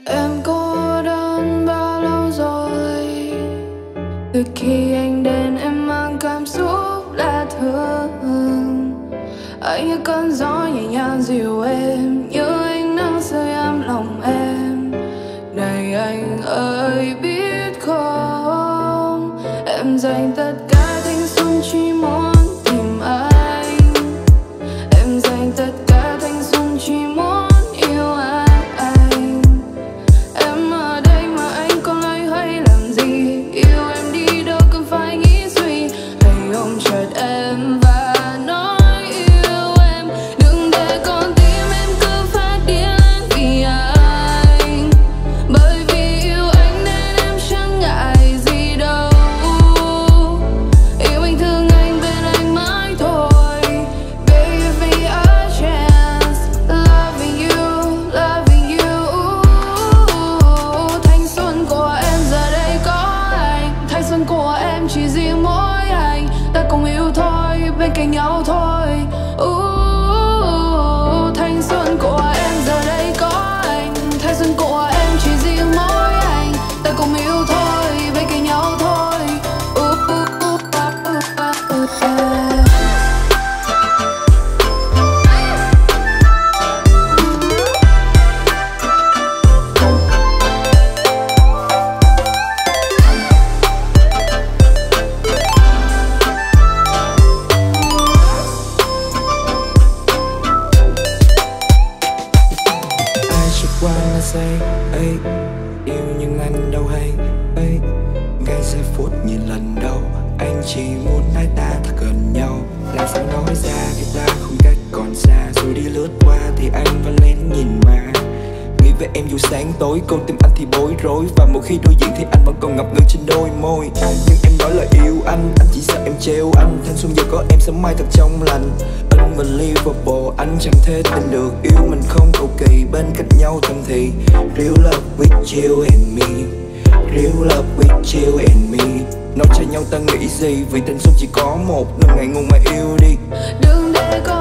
Em cô đơn bao lâu rồi? Từ khi anh đến em mang cảm xúc lạ thường. Anh như cơn gió nhẹ nhàng dịu êm, như ánh nắng rơi ấm lòng em. Này anh ơi biết không, em dành tất cả thanh xuân chỉ muốn tìm anh. Em dành tất cả thanh xuân chỉ muốn yêu anh. Em ở đây mà anh còn loay hoay làm gì? Yêu em đi đâu cần phải nghĩ suy. Hãy ôm chặt em và nói yêu em. Đừng để con tim em cứ phát điên lên vì anh. Bởi vì yêu anh nên em chẳng ngại gì đâu. Yêu anh thương anh bên anh mãi thôi. Baby give me a chance. Loving you, loving you. Thanh xuân của em giờ đây có anh. Thanh xuân của em chỉ riêng mỗi anh. Ta cùng yêu thôi, bên cạnh nhau thôi. Thanh xuân của em giờ đây có anh. Thanh xuân của em chỉ riêng mỗi anh. Ta cùng yêu thôi, bên cạnh nhau thôi. Ai chỉ qua là say ấy, yêu nhưng anh đâu hay ấy. Ngay giây phút nhìn lần đầu, anh chỉ muốn hai ta thật gần nhau. Làm sao nói ra khi ta không cách còn xa. Rồi đi lướt qua thì anh vẫn lén nhìn mà. Nghĩ về em dù sáng tối, con tim anh thì bối rối. Và mỗi khi đối diện thì anh vẫn còn ngập ngừng trên đôi môi. Nhưng em nói là yêu anh chỉ sợ em trêu anh. Thanh xuân giờ có em sớm mai thật trong lành. Unbelievable, anh chẳng thể tin được. Yêu mình không cầu kỳ, bên cạnh nhau thầm thì. Real love with you and me, real love with you and me. Nói cho nhau ta nghĩ gì, vì tình xuân chỉ có một. Đừng ngại ngùng mà yêu đi. Đừng để con